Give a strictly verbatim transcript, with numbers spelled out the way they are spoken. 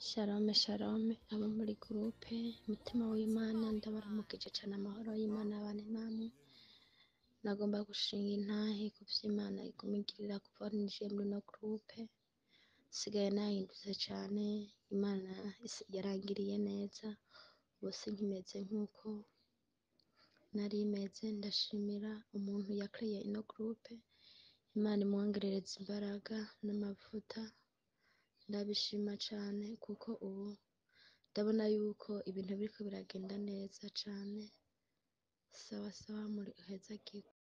Shalom shalom abo muri groupe Mutima w'Imana ndabaramukije cane, amahoro y'Imana abane namwe. Nagomba gushinga intahe ku vy'Imana iguma ingirira kuva ninjiye muri no groupe. Sigaye nahindutse cane, Imana yarangiriye neza, ubu sinkimeze nk'uko nari meze. Ndashimira umuntu yakreye ino groupe, Imana imwongerereza imbaraga n'amavuta. Ndabishima cane kuko ubu ndabona yuko ibintu biriko biragenda neza cane. Sawa sawa muri heza gihugu.